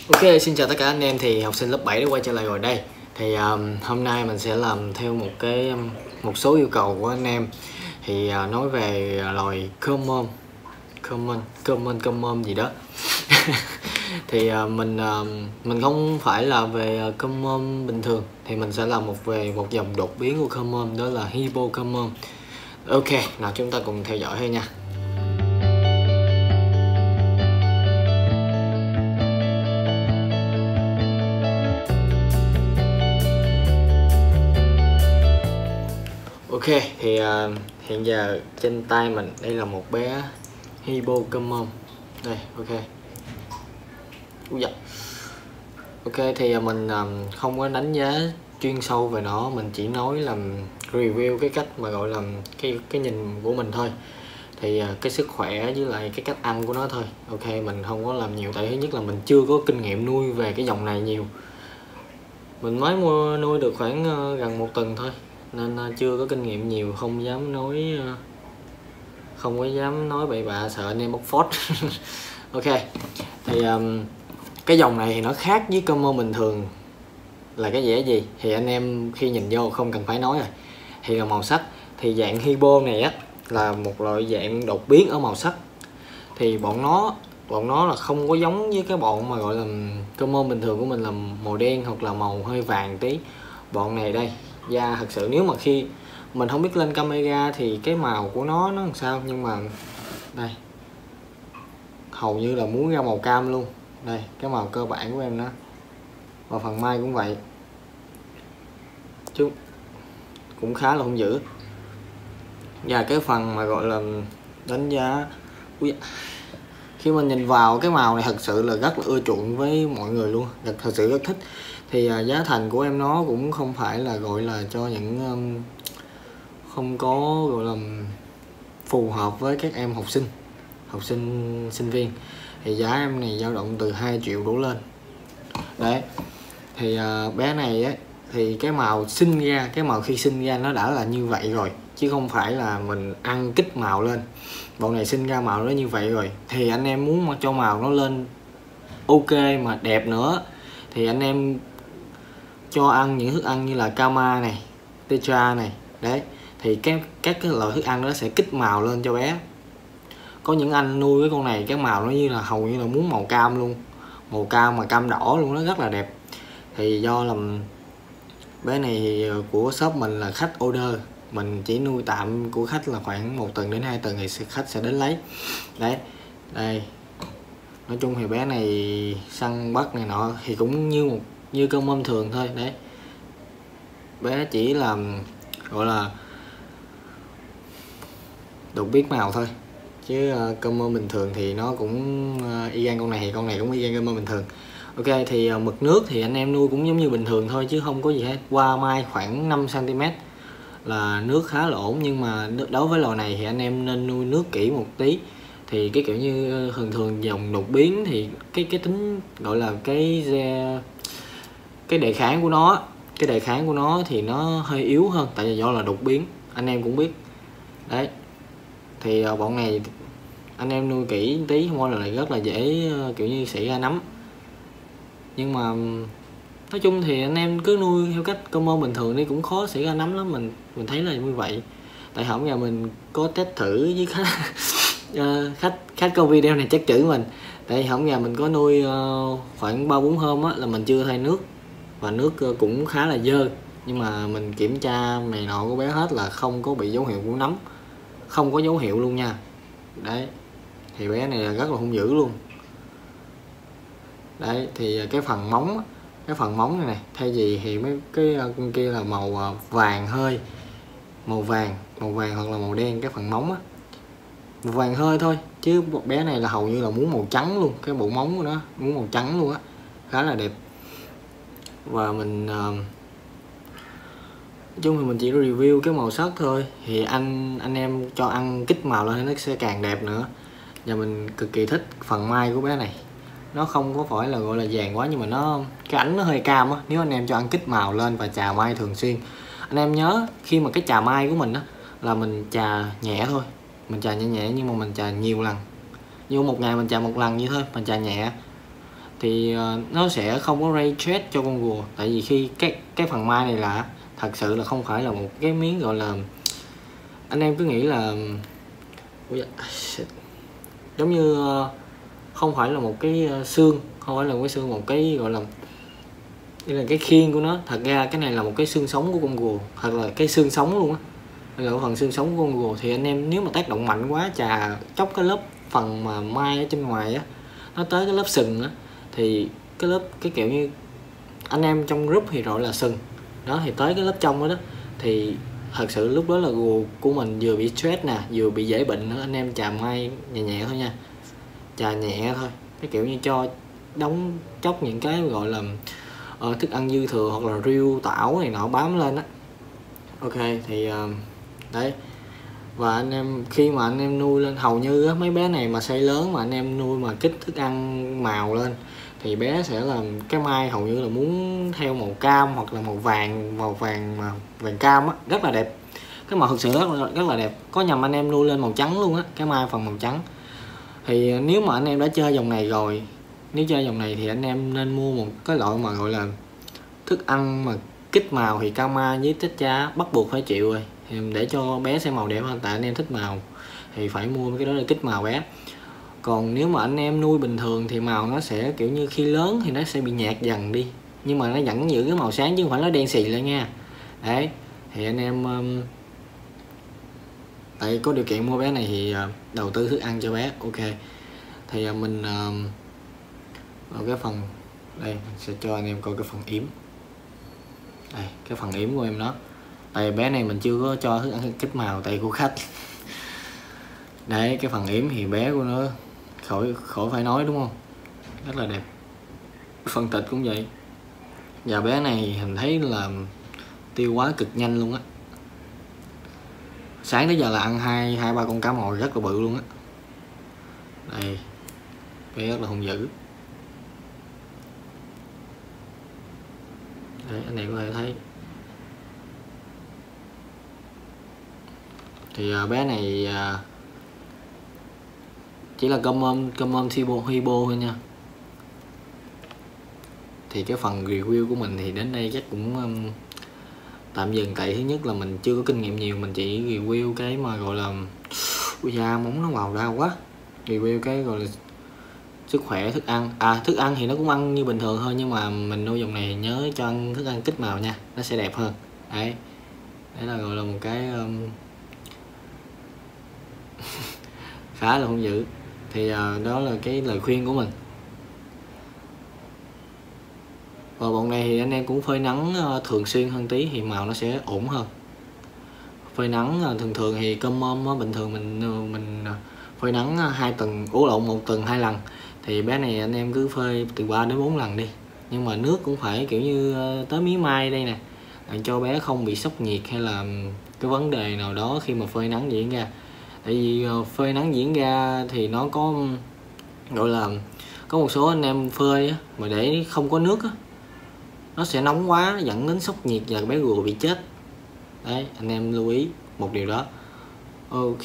Ok, xin chào tất cả anh em. Thì học sinh lớp 7 đã quay trở lại rồi đây. Thì hôm nay mình sẽ làm theo một số yêu cầu của anh em. Thì nói về loài common gì đó. Thì mình không phải là về common bình thường, thì mình sẽ làm về một dòng đột biến của common, đó là hippocommon. Ok, nào chúng ta cùng theo dõi thôi nha. Ok, thì hiện giờ trên tay mình đây là một bé hippocommon đây. Ok, thì mình không có đánh giá chuyên sâu về nó, mình chỉ nói là review cái cách mà gọi là cái nhìn của mình thôi. Thì cái sức khỏe với lại cái cách ăn của nó thôi. Ok, mình không có làm nhiều, tại thứ nhất là mình chưa có kinh nghiệm nuôi về cái dòng này nhiều. Mình mới nuôi được khoảng gần 1 tuần thôi, nên chưa có kinh nghiệm nhiều, không có dám nói bậy bạ, sợ anh em bóc phốt. Ok, thì cái dòng này thì nó khác với common bình thường là cái vẻ gì thì anh em khi nhìn vô không cần phải nói rồi. Thì là màu sắc, thì dạng hippo này á là một loại dạng đột biến ở màu sắc. Thì bọn nó là không có giống với cái bọn mà gọi là common bình thường của mình là màu đen hoặc là màu hơi vàng tí. Bọn này đây da thật sự, nếu mà khi mình không biết lên camera thì cái màu của nó làm sao, nhưng mà đây hầu như là muốn ra màu cam luôn. Đây cái màu cơ bản của em đó, và phần mai cũng vậy chứ cũng khá là hung dữ. Và cái phần mà gọi là đánh giá, khi mình nhìn vào cái màu này thật sự là rất là ưa chuộng với mọi người luôn, thật sự rất thích. Thì giá thành của em nó cũng không phải là gọi là cho những không có gọi là phù hợp với các em học sinh sinh viên. Thì giá em này dao động từ 2 triệu đổ lên đấy. Thì bé này ấy, thì cái màu khi sinh ra nó đã là như vậy rồi, chứ không phải là mình ăn kích màu lên. Bọn này sinh ra màu nó như vậy rồi, thì anh em muốn mà cho màu nó lên ok mà đẹp nữa thì anh em cho ăn những thức ăn như là Kama này, Tetra này đấy. Thì các cái loại thức ăn đó sẽ kích màu lên cho bé. Có những anh nuôi cái con này cái màu nó như là hầu như là muốn màu cam luôn, màu cam mà cam đỏ luôn, nó rất là đẹp. Thì do làm bé này của shop mình là khách order, mình chỉ nuôi tạm của khách là khoảng 1 tuần đến 2 tuần thì khách sẽ đến lấy đấy. Đây nói chung thì bé này săn bắt này nọ thì cũng như con mâm thường thôi đấy. Bé chỉ làm gọi là đột biến màu thôi, chứ con mâm bình thường thì nó cũng y gan con này, thì con này cũng y gan con mâm bình thường. Ok, thì mực nước thì anh em nuôi cũng giống như bình thường thôi, chứ không có gì hết. Qua mai khoảng 5 cm là nước khá là ổn. Nhưng mà đối với loài này thì anh em nên nuôi nước kỹ một tí. Thì cái kiểu như thường dòng đột biến thì cái tính gọi là cái đề kháng của nó thì nó hơi yếu hơn, tại vì do là đột biến, anh em cũng biết đấy. Thì bọn này anh em nuôi kỹ tí không là lại rất là dễ kiểu như xảy ra nấm. Nhưng mà nói chung thì anh em cứ nuôi theo cách common bình thường đi, cũng khó xảy ra nấm lắm. Mình thấy là như vậy. Tại hổng giờ mình có test thử với khách coi video này chắc chửi mình. Tại hổng giờ mình có nuôi khoảng 3-4 hôm á là mình chưa thay nước, và nước cũng khá là dơ. Nhưng mà mình kiểm tra này nọ của bé hết là không có bị dấu hiệu của nấm, không có dấu hiệu luôn nha đấy. Thì bé này là rất là hung dữ luôn đấy. Thì cái phần móng này thay vì thì mấy cái con kia là màu vàng hơi, màu vàng hoặc là màu đen. Cái phần móng á màu vàng hơi thôi, chứ bé này là hầu như là muốn màu trắng luôn. Cái bộ móng của nó muốn màu trắng luôn á, khá là đẹp. Và mình nói chung thì mình chỉ review cái màu sắc thôi. Thì anh em cho ăn kích màu lên nó sẽ càng đẹp nữa. Và mình cực kỳ thích phần mai của bé này, nó không có phải là gọi là vàng quá, nhưng mà cái ảnh nó hơi cam á. Nếu anh em cho ăn kích màu lên và chà mai thường xuyên, anh em nhớ khi mà cái chà mai của mình á là mình chà nhẹ thôi, mình chà nhẹ nhưng mà mình chà nhiều lần. Như một ngày mình chà 1 lần như thôi, mình chà nhẹ. thì nó sẽ không có ray trace cho con rùa. Tại vì khi cái phần mai này là thật sự là không phải là một cái miếng gọi là, anh em cứ nghĩ là giống như không phải là một cái xương, không phải là một cái xương, một cái gọi là đây là cái khiên của nó. Thật ra cái này là một cái xương sống của con rùa, hoặc là cái xương sống luôn á, đây là phần xương sống của con rùa. Thì anh em nếu mà tác động mạnh quá, chà chóc cái lớp phần mà mai ở trên ngoài á, nó tới cái lớp sừng á, thì cái lớp cái kiểu như anh em trong group thì gọi là sừng đó, thì tới cái lớp trong đó, thì thật sự lúc đó là rùa của mình vừa bị stress nè, vừa bị dễ bệnh nữa. Anh em chà mai nhẹ nhẹ thôi nha, chà nhẹ thôi, cái kiểu như cho đóng chốc những cái gọi là thức ăn dư thừa hoặc là riêu tảo này nọ bám lên á. Ok thì đấy. Và anh em khi mà anh em nuôi lên, hầu như á, mấy bé này mà size lớn mà anh em nuôi mà kích thức ăn màu lên thì bé sẽ là cái mai hầu như là muốn theo màu cam hoặc là màu vàng mà vàng cam á, rất là đẹp. Cái màu thực sự rất là đẹp. Có nhầm anh em nuôi lên màu trắng luôn á, cái mai phần màu trắng. Thì nếu mà anh em đã chơi dòng này rồi, nếu chơi dòng này thì anh em nên mua một cái loại mà gọi là thức ăn mà kích màu, thì Kama với Tết Cha bắt buộc phải chịu rồi. Thì để cho bé xem màu đẹp hơn, tại anh em thích màu thì phải mua cái đó để kích màu bé. Còn nếu mà anh em nuôi bình thường thì màu nó sẽ kiểu như khi lớn thì nó sẽ bị nhạt dần đi, nhưng mà nó vẫn giữ cái màu sáng chứ không phải nó đen xì lại nha. Đấy thì anh em tại có điều kiện mua bé này thì đầu tư thức ăn cho bé. Ok thì mình vào cái phần đây, mình sẽ cho anh em coi cái phần yếm. Đây cái phần yếm của em đó. Tại bé này mình chưa có cho thức ăn kích màu tại của khách. Đấy cái phần yếm thì bé của nó khỏi phải nói đúng không, rất là đẹp. Phần thịt cũng vậy. Và bé này mình thấy là tiêu hóa cực nhanh luôn á. Sáng tới giờ là ăn hai ba con cá mòi rất là bự luôn á. Đây bé rất là hung dữ. Đấy anh em có thể thấy. Thì bé này chỉ là cơm ôm Hibo thôi nha. Thì cái phần review của mình thì đến đây chắc cũng tạm dừng. Tại thứ nhất là mình chưa có kinh nghiệm nhiều, mình chỉ review cái mà gọi là ui da móng nó vào đau quá. Review cái gọi là sức khỏe, thức ăn. Thức ăn thì nó cũng ăn như bình thường thôi, nhưng mà mình nuôi dòng này nhớ cho ăn thức ăn kích màu nha, nó sẽ đẹp hơn. Đấy là gọi là một cái khá là hung dữ. Thì đó là cái lời khuyên của mình. Và bọn này thì anh em cũng phơi nắng thường xuyên hơn tí thì màu nó sẽ ổn hơn. Phơi nắng thường thì cơm mom bình thường mình phơi nắng 1 tuần 2 lần. Thì bé này anh em cứ phơi từ 3 đến 4 lần đi. Nhưng mà nước cũng phải kiểu như tới mí mai đây nè, để cho bé không bị sốc nhiệt hay là cái vấn đề nào đó khi mà phơi nắng diễn ra. Tại vì phơi nắng diễn ra thì nó có gọi là có một số anh em phơi á, mà để không có nước á, nó sẽ nóng quá dẫn đến sốc nhiệt và bé rùa bị chết. Đấy anh em lưu ý một điều đó. Ok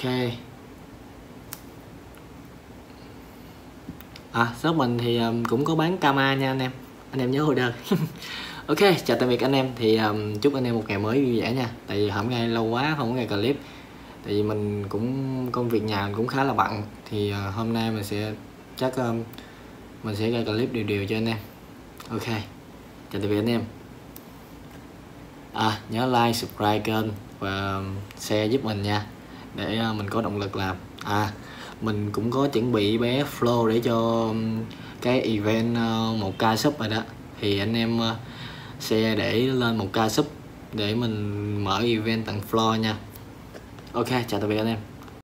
shop mình thì cũng có bán Kama nha anh em nhớ hồi đơn. Ok chào tạm biệt anh em. Thì chúc anh em một ngày mới vui vẻ nha. Tại vì hôm nay lâu quá không có ngày clip, tại vì mình cũng công việc nhà mình cũng khá là bận. Thì hôm nay mình sẽ chắc mình sẽ ra clip đều cho anh em. Ok chào tạm biệt anh em. Nhớ like, subscribe kênh và share giúp mình nha, để mình có động lực làm. Mình cũng có chuẩn bị bé Flow để cho cái event 1k sub rồi đó. Thì anh em share để lên 1k sub để mình mở event tặng Flow nha. Ok chào tạm biệt anh em.